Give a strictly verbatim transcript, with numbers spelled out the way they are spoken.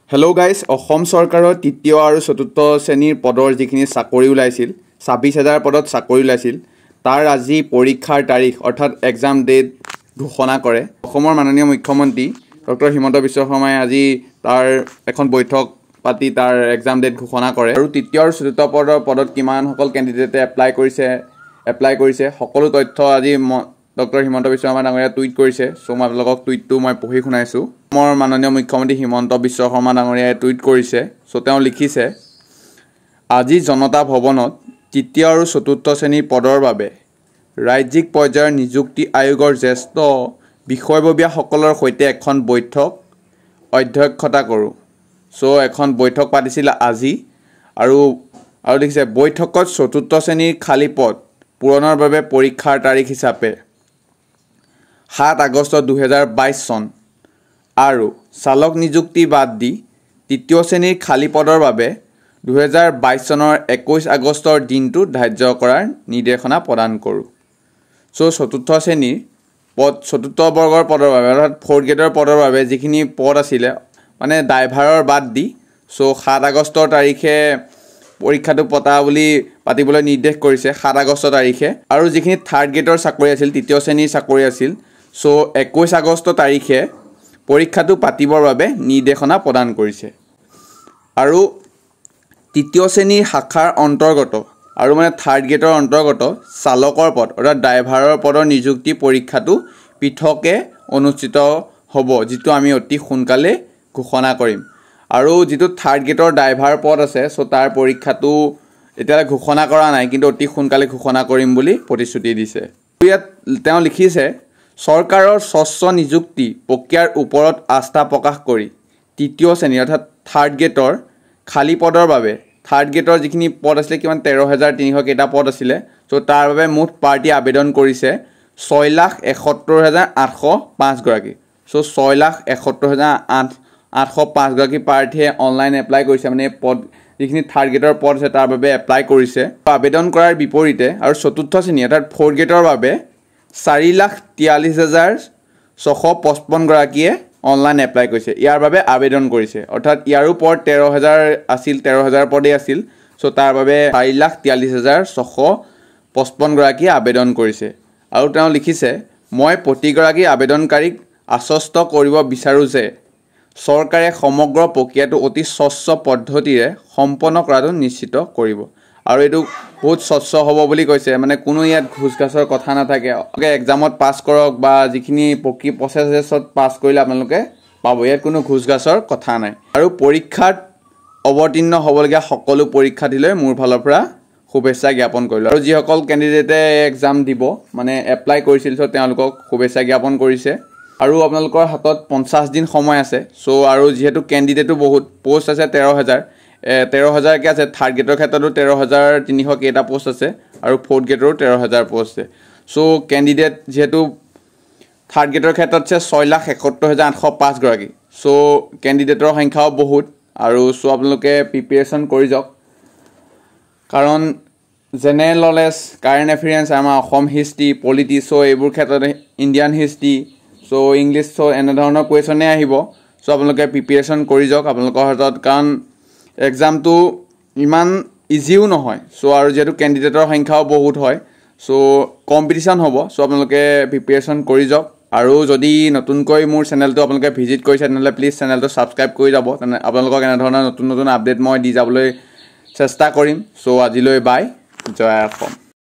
Hello guys, Assam চৰকাৰৰ তৃতীয় আৰু চতুৰ্থ শ্ৰেণীৰ পদৰ যিখিনি চাকৰি ওলাইছিল ছাব্বিছ হাজাৰ পদত চাকৰি ওলাইছিল তাৰ আজি পৰীক্ষাৰ তাৰিখ অৰ্থাৎ এক্সাম ডেট ঘোষণা কৰে অসমৰ মাননীয় মুখ্যমন্ত্ৰী ডক্টৰ হিমন্ত বিশ্ব শৰ্মাই আজি তাৰ এখন বৈঠক পাতি তাৰ এক্সাম ডেট ঘোষণা কৰে আৰু তৃতীয় আৰু চতুৰ্থ পদৰ পদত কিমান সকল ক্যান্ডিডেটে এপ্লাই কৰিছে এপ্লাই কৰিছে সকলো তথ্য আজি ডক্টৰ হিমন্ত বিশ্ব শৰ্মা ডাঙৰীয়া টুইট কৰিছে সো মই আপোনালোকক টুইটটো মই পঢ়ি শুনাইছো মোৰ মাননীয় মুখ্যমন্ত্ৰী হিমন্ত বিশ্ব শৰ্মা ডাঙৰীয়াই টুইট কৰিছে সো তেওঁ লিখিছে আজি জনতা ভৱনত তৃতীয় আৰু চতুৰ্থ শ্ৰেণীৰ পদৰ বাবে ৰাজ্যিক পৰ্যায়ৰ নিযুক্তি আয়োগৰ জ্যেষ্ঠ বিষয়ববীয়াসকলৰ সৈতে এখন বৈঠক অধ্যক্ষতা কৰোঁ সো এখন বৈঠক পাতিছিল আজি আৰু আৰু লিখিছে বৈঠকত চতুৰ্থ শ্ৰেণীৰ খালী পদ পূৰণৰ বাবে পৰীক্ষাৰ তাৰিখ হিচাপে সাত আগষ্ট দুহেজাৰ বাইছ চন আৰু চালক নিযুক্তি বাদ দি তৃতীয় শ্ৰেণীৰ খালী পদৰ বাবে দুহেজাৰ বাইছ চনৰ একৈছ আগষ্টৰ দিনটো ধাৰ্য কৰাৰ নিৰ্দেশনা প্ৰদান কৰোঁ সো চতুৰ্থ শ্ৰেণীৰ পদ চতুৰ্থ বৰ্গৰ পদৰ বাবে অৰ্থাৎ ফ'ৰ্থ গ্ৰেডৰ পদৰ বাবে যিখিনি পদ আছিলে মানে ড্ৰাইভাৰৰ বাদ দি সো সাত আগষ্টৰ তাৰিখে পৰীক্ষাটো পতা বুলি পাতিবলৈ নিৰ্দেশ কৰিছে সাত আগষ্ট তাৰিখে আৰু যিখিনি থাৰ্ড গ্ৰেডৰ চাকৰি আছিল তৃতীয় শ্ৰেণীৰ চাকৰি আছিল সো একৈছ আগষ্ট তাৰিখে পৰীক্ষাটো পাতিবৰ বাবে নিৰ্দেশনা প্ৰদান কৰিছে আৰু তৃতীয় শ্ৰেণীৰ শাখাৰ অন্তৰ্গত আৰু মানে থাৰ্ড গ্ৰেডৰ অন্তৰ্গত চালকৰ পদ অৰ্থাৎ ড্ৰাইভাৰৰ পদৰ নিযুক্তি পৰীক্ষাটো পৃথকে অনুষ্ঠিত হ'ব যিটো আমি অতি সোনকালে ঘোষণা কৰিম আৰু যিটো থাৰ্ড গ্ৰেডৰ ড্ৰাইভাৰ পদ আছে সো তাৰ পৰীক্ষাটো এতিয়া ঘোষণা কৰা নাই কিন্তু অতি সোনকালে ঘোষণা কৰিম বুলি প্ৰতিশ্ৰুতি দিছে ইয়াত তেওঁ লিখিছে চৰকাৰৰ স্বচ্ছ নিযুক্তি প্ৰক্ৰিয়াৰ ওপৰত আস্থা প্ৰকাশ কৰি তৃতীয় শ্ৰেণী অৰ্থাৎ থাৰ্ড গ্ৰেডৰ খালী পদৰ বাবে থাৰ্ড গ্ৰেডৰ যিখিনি পদ আছিলে কিমান তেৰ হাজাৰ তিনিশ কেইটা পদ আছিলে সো তাৰ বাবে মুঠ পাৰ্টি আবেদন কৰিছে ছয় লাখ এসত্তৰ হাজাৰ আঠশ পাঁচ গৰাকী সো ছয় লাখ এসত্তৰ হাজাৰ আঠশ পাঁচ গৰাকী প্ৰাৰ্থীয়ে অনলাইন এপ্লাই কৰিছে মানে পদ যিখিনি থাৰ্ড গ্ৰেডৰ পদ আছে তাৰ বাবে এপ্লাই কৰিছে আবেদন কৰাৰ বিপৰীতে আৰু চতুৰ্থ শ্ৰেণী অৰ্থাৎ ফ'ৰ্থ গ্ৰেডৰ বাবে চাৰি লাখ তিয়াল্লিছ হাজাৰ ছশ পঁচপন্ন গৰাকীয়ে অনলাইন এপ্লাই কৰিছে ইয়াৰ বাবে আবেদন কৰিছে অৰ্থাৎ ইয়াৰো পদ তেৰ হাজাৰ আছিল তেৰ হাজাৰ পদেই আছিল সো তাৰ বাবে চাৰি লাখ তিয়াল্লিছ হাজাৰ ছশ পঁচপন্ন গৰাকীয়ে আবেদন কৰিছে আৰু তেওঁ লিখিছে মই প্ৰতিগৰাকী আবেদনকাৰীক আশ্বস্ত কৰিব বিচাৰোঁ যে চৰকাৰে সমগ্ৰ প্ৰক্ৰিয়াটো অতি স্বচ্ছ পদ্ধতিৰে সম্পন্ন কৰাটো নিশ্চিত কৰিব আৰু এইটো বহুত স্বচ্ছ হ'ব বুলি কৈছে মানে কোনো ইয়াত ঘুচঘাচৰ কথা নাথাকে এক্সামত পাছ কৰক বা যিখিনি প্ৰক্ৰিয়া প্ৰচেছত পাছ কৰিলে আপোনালোকে পাব ইয়াত কোনো ঘুচঘাচৰ কথা নাই আৰু পৰীক্ষাত অৱতীৰ্ণ হ'বলগীয়া সকলো পৰীক্ষাৰ্থীলৈ মোৰ ফালৰ পৰা শুভেচ্ছা জ্ঞাপন কৰিলোঁ আৰু যিসকল কেণ্ডিডেটে এক্সাম দিব মানে এপ্লাই কৰিছিল সো তেওঁলোকক শুভেচ্ছা জ্ঞাপন কৰিছে আৰু আপোনালোকৰ হাতত পঞ্চাছ দিন সময় আছে সো আৰু যিহেতু কেণ্ডিডেটো বহুত পোষ্ট আছে তেৰ হাজাৰ তেৰ হাজাৰকৈ আছে থাৰ্ড গ্ৰেডৰ ক্ষেত্ৰতো তেৰ হাজাৰ তিনিশ কেইটা পোষ্ট আছে আৰু ফ'ৰ্থ গ্ৰেডৰো তেৰ হাজাৰ পোষ্ট আছে সো কেণ্ডিডেট যিহেতু থাৰ্ড গ্ৰেডৰ ক্ষেত্ৰত আছে ছয় লাখ এসত্তৰ হাজাৰ আঠশ পাঁচ গৰাকী সো কেণ্ডিডেটৰ সংখ্যাও বহুত আৰু সো আপোনালোকে প্ৰিপেৰেশ্যন কৰি যাওক কাৰণ জেনেৰেল নলেজ কাৰেণ্ট এফেয়াৰ্ছ আমাৰ অসম হিষ্ট্ৰী পলিটি সো এইবোৰ ক্ষেত্ৰত Indian history so English so এনেধৰণৰ কুৱেশ্যনে আহিব সো আপোনালোকে প্ৰিপেৰেশ্যন কৰি যাওক আপোনালোকৰ হাতত কাৰণ এক্সামটো ইমান ইজিও নহয় সো আৰু যিহেতু কেণ্ডিডেটৰ সংখ্যাও বহুত হয় সো কম্পিটিশ্যন হ'ব সো আপোনালোকে প্ৰিপেৰেশ্যন কৰি যাওক আৰু যদি নতুনকৈ মোৰ চেনেলটো আপোনালোকে ভিজিট কৰিছে তেনেহ'লে প্লিজ চেনেলটো ছাবস্ক্ৰাইব কৰি যাব তেনে আপোনালোকক এনেধৰণৰ নতুন নতুন আপডেট মই দি যাবলৈ চেষ্টা কৰিম সো আজিলৈ বাই জয় অসম।